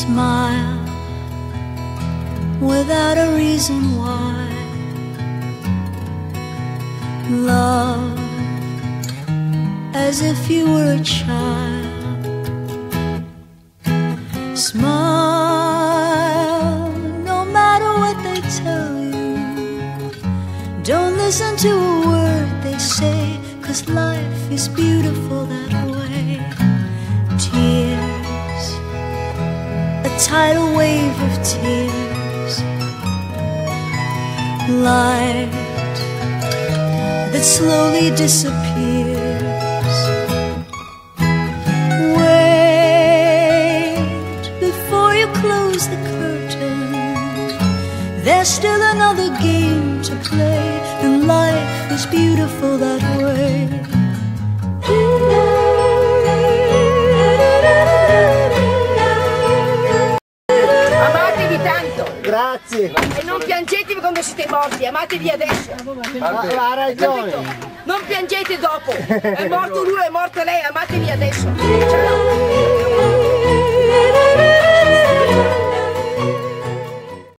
Smile without a reason why. Love as if you were a child. Smile no matter what they tell you. Don't listen to a word they say, 'cause life is beautiful that way. Tears, a tidal wave of tears. Light that slowly disappears. Wait before you close the curtain. There's still another game to play, and life is beautiful that way. Amatevi tanto! Grazie! E non piangetevi quando siete morti, amatevi adesso! Ha ragione! Non piangete dopo! È morto lui, è morta lei, amatevi adesso! Ciao.